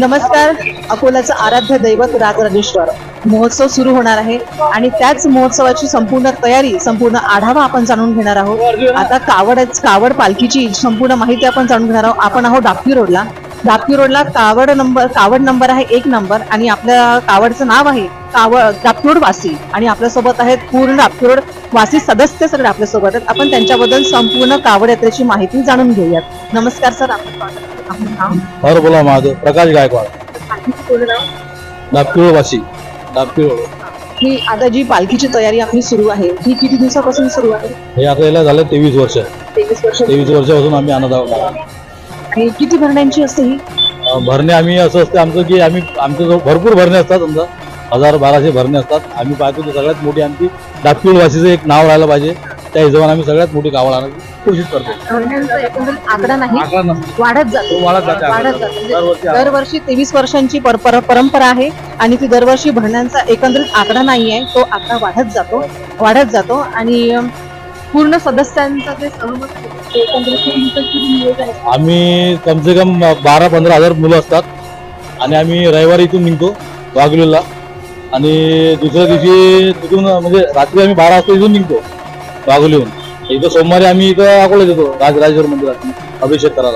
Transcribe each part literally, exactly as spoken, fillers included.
नमस्कार. अकोल्याचं आराध्य दैवत राजराजेश्वर महोत्सव सुरू होणार आहे आणि त्याच महोत्सवाची संपूर्ण तयारी, संपूर्ण आढावा आपण जाणून घेणार आहोत. आता कावड कावड पालखीची संपूर्ण माहिती आपण जाणून घेणार आहोत. आपण आहोत डापकी रोडला. डापकी रोडला कावड नंबर कावड नंबर आहे एक नंबर आणि आपल्या कावडचं नाव आहे कावड डापकी रोड वासी आणि आपल्यासोबत आहेत पूर्ण डापकी रोड वासी सदस्य सगळे आपल्यासोबत आहेत. आपण त्यांच्याबद्दल संपूर्ण कावड यात्रेची माहिती जाणून घेऊयात. नमस्कार सर. आपलं नाव? हर बोला महादेव. प्रकाश गायकवाड. डापकी रोड वासी. डापकी रोड ही आता जी पालखीची तयारी आपली सुरू आहे ही किती दिवसापासून सुरू आहे? हे आता याला झालं तेवीस वर्ष. तेवीस वर्ष तेवीस वर्षापासून आम्ही आणत आहोत. आणि किती भरण्यांची असते ही भरणे? आम्ही असं असते आमचं की आम्ही आमच्या जो भरपूर भरणे असतात, समजा हजार बाराशे भरणे असतात. आम्ही पाहतो की सगळ्यात मोठी आमची डापकी रोड वासीचं एक नाव राहायला पाहिजे. त्या हिशोबाने आम्ही सगळ्यात मोठी कावड आणायची कोशिश करतो. आकडा नाही, वाढत जातो वाढत जाते वाढत जाते दरवर्षी तेवीस वर्षांची परंपरा आहे आणि ती दरवर्षी भरण्यांचा एकंदरीत आकडा नाही आहे, तो आकडा वाढत जातो वाढत जातो आणि पूर्ण सदस्यांचा जे सहमत आम्ही कमसे कम बारा पंधरा हजार मुलं असतात आणि आम्ही रविवारी इथून निघतो वाघोलीला आणि दुसऱ्या दिवशी तिथून म्हणजे रात्री आम्ही बारा वाजता इथून निघतो वाघोलीहून. इथं सोमवारी आम्ही इथं अकोल्यात येतो राजराजेश्वर मंदिरात अभिषेक करायला.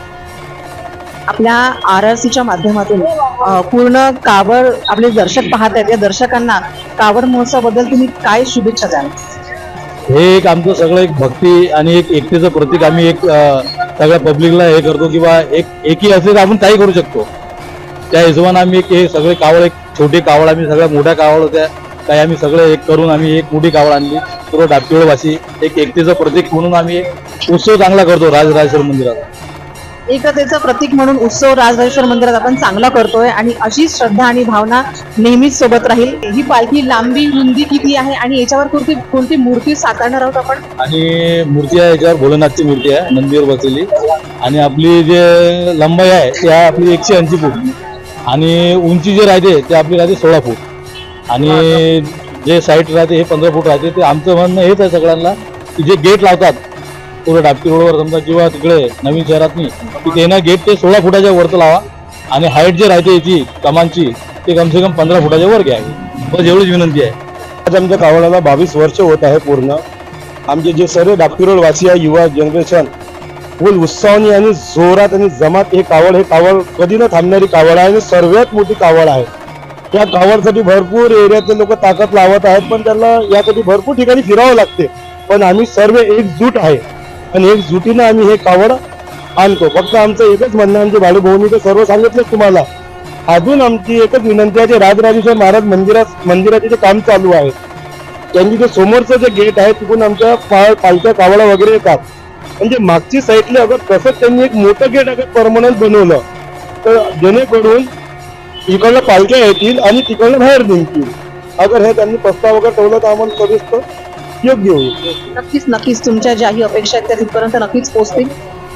आपल्या आर आर सीच्या माध्यमातून पूर्ण कावड आपले दर्शक पाहत आहेत, या दर्शकांना कावड महोत्सवाबद्दल तुम्ही काय शुभेच्छा द्याल? हे एक आमचं सगळं एक भक्ती आणि एक एकतेचं प्रतीक. आम्ही एक सगळ्या पब्लिकला हे करतो की बा एक एकी असले तर आपण काही करू शकतो. त्या हिशोबाने आम्ही एक हे सगळे कावड, एक छोटे कावड, आम्ही सगळ्या मोठ्या कावड होत्या काही आम्ही सगळे एक करून आम्ही एक मोठी कावड आणली. पूर्ण डापकी रोड वासी एक एकतेचं प्रतीक म्हणून आम्ही एक उत्सव चांगला करतो राजराजेश्वर मंदिरात. एकतेचं प्रतीक म्हणून उत्सव राजराजेश्वर मंदिरात आपण चांगला करतोय आणि अशी श्रद्धा आणि भावना नेहमीच सोबत राहील. ही पालखी लांबी रुंदी किती आहे आणि याच्यावर कोणती कोणती मूर्ती साकारणार आहोत आपण? आणि मूर्ती आहे याच्यावर भोलेनाथची मूर्ती आहे नंदीवर बसलेली आणि आपली जे लंबाई आहे ती आहे आपली एकशे ऐंशी फूट आणि उंची जे राहते ते आपली राहते सोळा फूट आणि जे साईड राहते हे पंधरा फूट राहते. ते आमचं म्हणणं हेच आहे सगळ्यांना की जे गेट लावतात पूर्ण डापकी रोडवर समजा किंवा तिकडे नवीन शहरात नाही की ते ना गेट ते सोळा फुटाच्या वरचं लावा आणि हाईट जे राहते याची कमानची ते कमसे कम पंधरा फुटाच्या वर घ्या. बस एवढीच विनंती आहे. आज आमच्या कावडाला बावीस वर्ष होत आहे पूर्ण. आमचे जे सर्व डापकी रोड वासी आहे युवा जनरेशन फुल उत्साहाने आणि जोरात आणि जमात हे कावड हे कावड कधी न थांबणारी कावड आहे आणि सर्वात मोठी कावड आहे. या कावडसाठी भरपूर एरियातले लोक ताकद लावत आहेत पण त्यांना यासाठी भरपूर ठिकाणी फिरावं लागते. पण आम्ही सर्व एकजूट आहे आणि एकजुटीनं आम्ही हे कावड आणतो. फक्त आमचं एकच म्हणणं, आमचे भाडे भाऊनी तर सर्व सांगितलं तुम्हाला. अजून आमची एकच विनंती आहे, जे राजराजेश्वर महाराज मंदिरात मंदिराचे जे काम चालू आहे त्यांनी जे समोरचं जे गेट आहे तिथून आमच्या पालख्या कावडा वगैरे येतात. म्हणजे मागची साईडला अगर तसंच त्यांनी एक मोठं गेट अगर परमनंट बनवलं तर जेणेकरून इकडनं पालख्या येतील आणि तिकडनं बाहेर निघतील. अगर हे त्यांनी प्रस्ताव वगैरे ठेवलं तर आम्हाला सविस्तर योग्य होईल. नक्कीच नक्कीच तुमच्या ज्याही अपेक्षा आहेत त्या तिथपर्यंत नक्कीच पोहोचतील.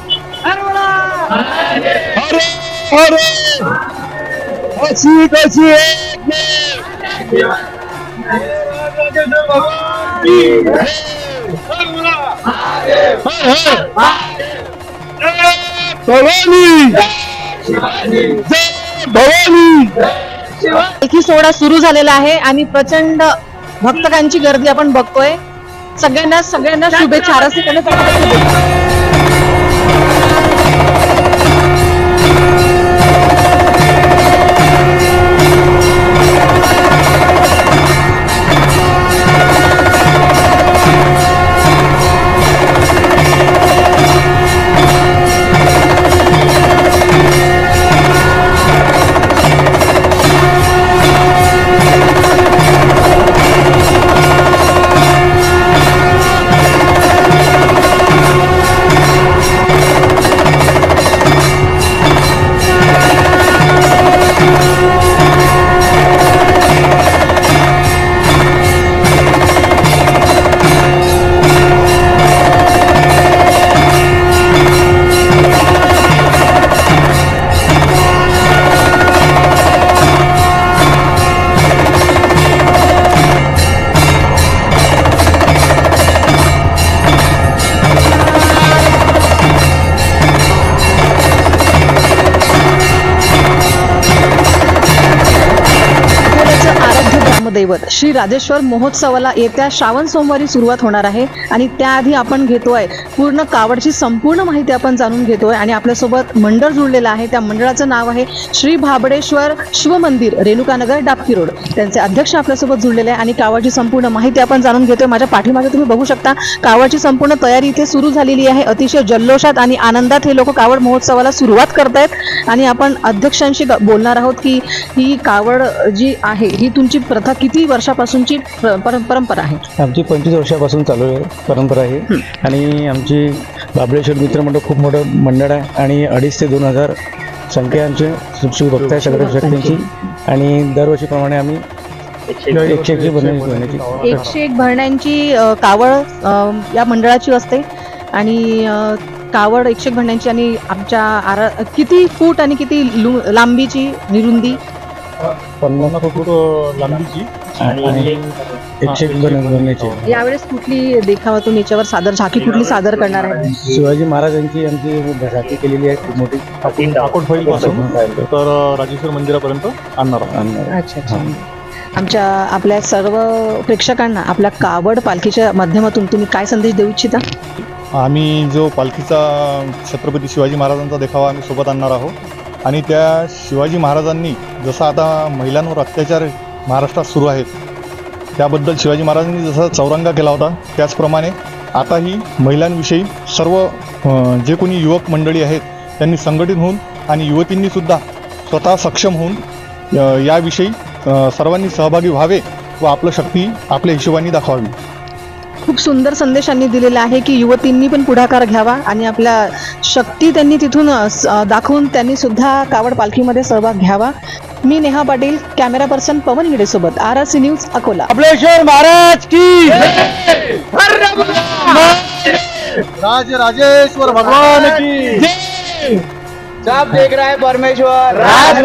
पालखी सोहळा सुरू झालेला आहे आणि प्रचंड भक्तकांची गर्दी आपण बघतोय. सगळ्यांना सगळ्यांना शुभेच्छा. आरसीकडे ग्रामदैवत श्री राजेश्वर महोत्सवाला येत्या श्रावण सोमवारी सुरुवात होणार आहे आणि त्याआधी आपण घेतोय पूर्ण कावडची संपूर्ण माहिती आपण जाणून घेतोय आणि आपल्यासोबत मंडळ जुळलेलं आहे. त्या मंडळाचं नाव आहे श्री भाबडेश्वर शिवमंदिर, रेणुकानगर, डाबकी रोड. त्यांचे अध्यक्ष आपल्यासोबत जुळलेले आहे आणि कावडची संपूर्ण माहिती आपण जाणून घेतोय. माझ्या पाठीमागे तुम्ही बघू शकता कावडची संपूर्ण तयारी इथे सुरू झालेली आहे. अतिशय जल्लोषात आणि आनंदात हे लोक कावड महोत्सवाला सुरुवात करतायत आणि आपण अध्यक्षांशी बोलणार आहोत की ही कावड जी आहे ही तुमची प्रथा किती वर्षापासूनची परंपरा आहे? आमची पंचवीस वर्षापासून चालू आहे परंपरा आहे आणि आमची बाबळेश्वर मित्रमंडळ खूप मोठं मंडळ आहे आणि अडीच ते दोन हजार संख्या आमचे शिवभक्त आहे सगळ्या व्यक्तींची आणि दरवर्षीप्रमाणे आम्ही एकशे एकशे भरण्याची एकशे एक भरण्यांची कावड या मंडळाची असते आणि कावड एकशे एक भरण्यांची आणि आमच्या आरा किती फूट आणि किती लांबीची निरुंदी? पन्नास फूट लांबीची आणि एकशे एक भरण्याची. यावेळेस कुठली देखावा तुम्ही याच्यावर सादर झाकी कुठली सादर करणार आहे? शिवाजी महाराजांची आमची झाकी केलेली आहे खूप मोठी. अकोटफैल पासून तर राजेश्वर मंदिरापर्यंत आणणार आणणार. अच्छा अच्छा. आमच्या आपल्या सर्व प्रेक्षकांना आपल्या कावड पालखीच्या माध्यमातून तुम्ही काय संदेश देऊ इच्छिता? आम्ही जो पालखीचा छत्रपती शिवाजी महाराजांचा देखावा आम्ही सोबत आणणार आहोत आणि त्या शिवाजी महाराजांनी जसं आता महिलांवर अत्याचार महाराष्ट्रात सुरू आहेत त्याबद्दल शिवाजी महाराजांनी जसा चौरंगा केला होता त्याचप्रमाणे आताही महिलांविषयी सर्व जे कोणी युवक मंडळी आहेत त्यांनी संघटित होऊन आणि युवतींनीसुद्धा स्वतः सक्षम होऊन याविषयी सर्वांनी सहभागी व्हावे व आपलं शक्ती आपल्या हिशोबाने दाखवावी. खूप सुंदर संदेशांनी दिलेला आहे की युवतींनी पण पुढाकार घ्यावा आणि आपल्या शक्ती त्यांनी तिथून दाखवून त्यांनी सुद्धा कावड पालखीमध्ये सहभाग घ्यावा. मी नेहा पाटील, कॅमेरा पर्सन पवन हिडे सोबत, R R C news, Akola. Babaleshwar Maharaj की राज राजेश्वर भगवान की सब देख रहा है परमेश्वर राज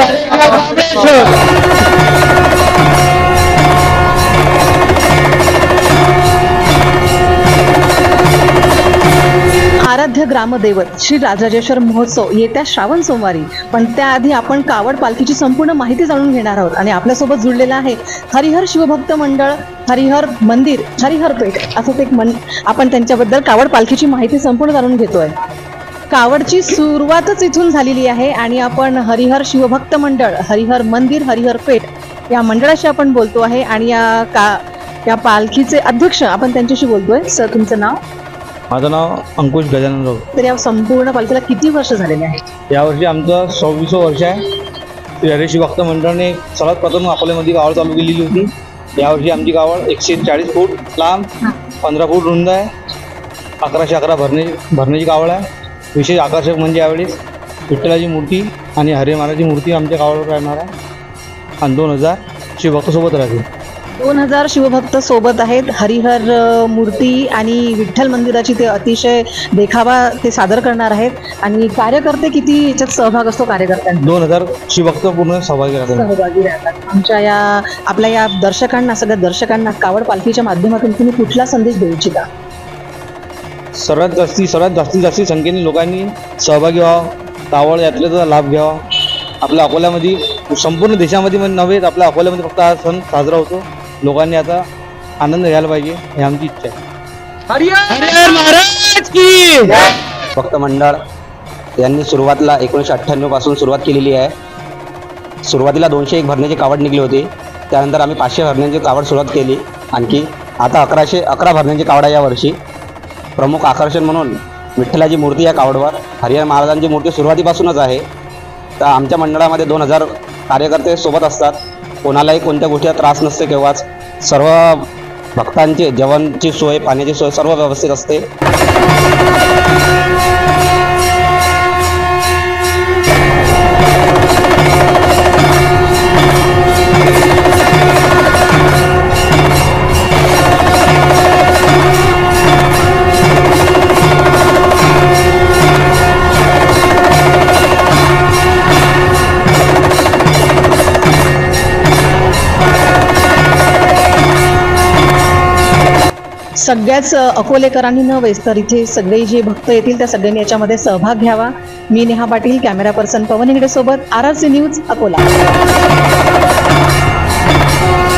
आराध्य ग्रामदैवत श्री राजराजेश्वर महोत्सव येत्या श्रावण सोमवारी. पण त्याआधी आपण कावड पालखीची संपूर्ण माहिती जाणून घेणार आहोत आणि आपल्यासोबत जुळलेला आहे हरिहर शिवभक्त मंडळ, हरिहर मंदिर, हरिहर पेठ असंच एक मन. आपण त्यांच्याबद्दल कावड पालखीची माहिती संपूर्ण जाणून घेतोय. कावडची सुरुवातच इथून झालेली आहे आणि आपण हरिहर शिवभक्त मंडळ, हरिहर मंदिर, हरिहर पेठ या मंडळाशी आपण बोलतो आहे आणि या का या पालखीचे अध्यक्ष आपण त्यांच्याशी बोलतोय. सर, तुमचं नाव? माझं नाव अंकुश गजानन राव. तर या संपूर्ण पालखीला किती वर्ष झालेले आहेत? यावर्षी आमचं सव्वीसवं वर्ष आहे. हरिहर शिवभक्त मंडळाने सर्वात प्रथम अकोल्यामध्ये कावड चालू केलेली होती. यावर्षी आमची कावड एकशे चाळीस फूट लांब, पंधरा फूट रुंद आहे, अकराशे अकरा भरणे भरण्याची कावड आहे. विशेष आकर्षक म्हणजे यावेळेस विठ्ठलाची मूर्ती आणि हरी महाराजची मूर्ती आमच्या कावडवर राहणार आहे आणि दोन हजार शिवभक्त सोबत राहतील. दोन हजार शिवभक्त सोबत आहेत. हरिहर मूर्ती आणि विठ्ठल मंदिराची ते अतिशय देखावा ते सादर करणार आहेत. आणि कार्यकर्ते किती याच्यात सहभाग असतो कार्यकर्त्यांचा? दोन हजार शिवभक्त पूर्ण सहभागी राहतात. सहभागी राहतात. आमच्या या आपल्या या दर्शकांना, सगळ्या दर्शकांना कावड पालखीच्या माध्यमातून तुम्ही कुठला संदेश देऊ इच्छिता? सर्वात जास्ती सर्वात जास्तीत जास्त संख्येने लोकांनी सहभागी व्हावं, कावड यात्रेचा लाभ घ्यावा. आपल्या अकोल्यामध्ये, संपूर्ण देशामध्ये म्हणजे नव्हे, आपल्या अकोल्यामध्ये फक्त हा सण साजरा होतो. लोकांनी आता आनंद घ्यायला पाहिजे ही आमची इच्छा आहे. हरिहर महाराज की भक्त मंडळ यांनी सुरुवातीला एकोणीसशे अठ्ठ्याण्णव पासून सुरुवात केलेली आहे. सुरुवातीला दोनशे एक भरण्याची कावड निघली होती. त्यानंतर आम्ही पाचशे भरण्याची कावड सुरुवात केली. आणखी आता अकराशे अकरा भरण्याची कावड आहे यावर्षी. प्रमुख आकर्षण म्हणून विठ्ठलाची मूर्ती या कावडवर. हरिहर महाराजांची मूर्ती सुरुवातीपासूनच आहे. तर आमच्या मंडळामध्ये दोन हजार कार्यकर्ते सोबत असतात. कोणालाही कोणत्या गोष्टीचा त्रास नसते केव्हाच. सर्व भक्तांचे जेवणाची सोय, पाण्याची सोय सर्व व्यवस्थित असते. सगळ्याच अकोलेकरांनी नव्हे तर इथे सगळे जे भक्त येतील त्या सगळ्यांनी याच्यामध्ये सहभाग घ्यावा. मी नेहा पाटील, कॅमेरा पर्सन पवन हिडे सोबत, R R C news, Akola.